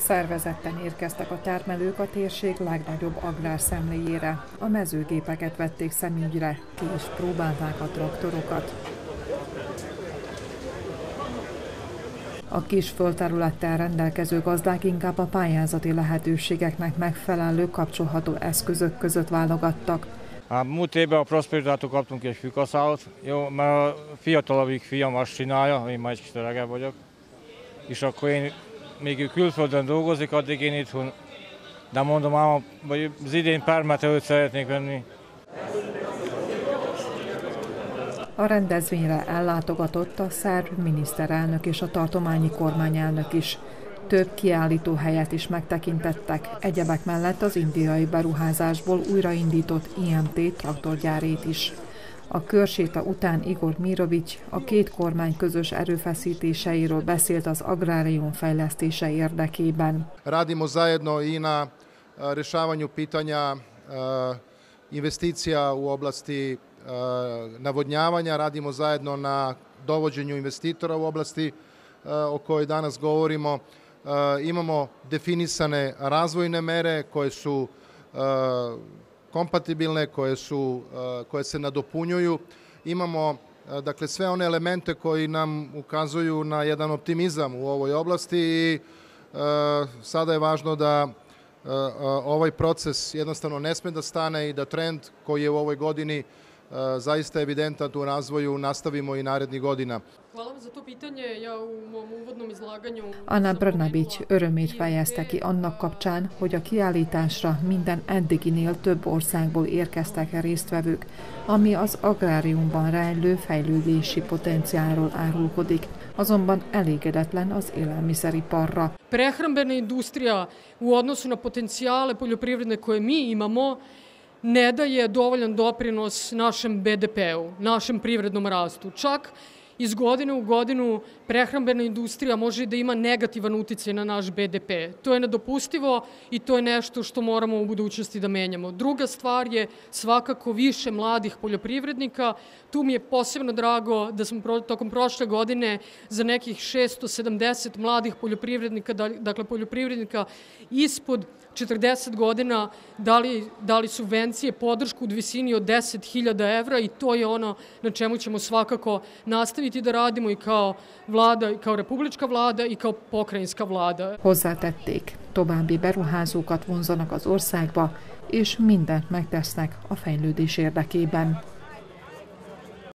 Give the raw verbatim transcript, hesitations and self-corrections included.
Szervezetten érkeztek a termelők a térség legnagyobb agrárszemléjére. A mezőgépeket vették szemügyre, ki is próbálták a traktorokat. A kis földterülettel rendelkező gazdák inkább a pályázati lehetőségeknek megfelelő kapcsolható eszközök között válogattak. Hát múlt évben a Prosperitától kaptunk egy fűkaszállat, jó, mert a fiatalabbik fiam azt csinálja, én már egy kis öregebb vagyok, és akkor én még ő külföldön dolgozik, addig én itthon, de mondom ám, hogy az idén permetőt szeretnék venni. A rendezvényre ellátogatott a szerb miniszterelnök és a tartományi kormányelnök is. Több kiállító helyet is megtekintettek, egyebek mellett az indiai beruházásból újraindított i em té traktorgyárét is. A körséta után Igor Mirović a két kormány közös erőfeszítéseiről beszélt az agrárium fejlesztése érdekében. Radimo zajedno i na rješavanju pitanja investicija u oblasti navodnjavanja, radimo zajedno na dovođenju investitora u oblasti o kojoj danas govorimo. Imamo definisane razvojne mere koje su kompatibilne, koje su, koje se nadopunjuju. Imamo dakle sve one elemente koji nam ukazuju na jedan optimizam u ovoj oblasti i sada je važno da ovaj proces jednostavno ne sme da stane i da trend koji je u ovoj godini zaista evidentan u razvoju nastavimo i narednih godina. Hvala vam za to pitanje. Ja u mom uvodnom izlaganju... Anna Brnabić örömét fejezte ki annak kapcsán, hogy a kiállításra minden eddiginél több országból érkeztek résztvevők, ami az agráriumban rejlő fejlődési potenciálról árulkodik, azonban elégedetlen az élelmiszeriparra. Prehrambena industrija u odnosu na potencijale poljoprivredne koje mi imamo ne daje dovoljan doprinos našem be de pe-u, našem privrednom rastu. Čak iz godine u godinu prehrambena industrija može da ima negativan uticaj na naš be de pe. To je nedopustivo i to je nešto što moramo u budućnosti da menjamo. Druga stvar je svakako više mladih poljoprivrednika. Tu mi je posebno drago da smo tokom prošle godine za nekih šesto sedamdeset mladih poljoprivrednika, dakle poljoprivrednika ispod četrdeset godina, dali, dali subvencije, podršku u visini od deset hiljada evra i to je ono na čemu ćemo svakako nastaviti da radimo i kao vlada, i kao republička vlada i kao pokrajinska vlada. Hozzátették, további beruházókat vonzanak az országba, és mindent megtesznek a fejlődés érdekében.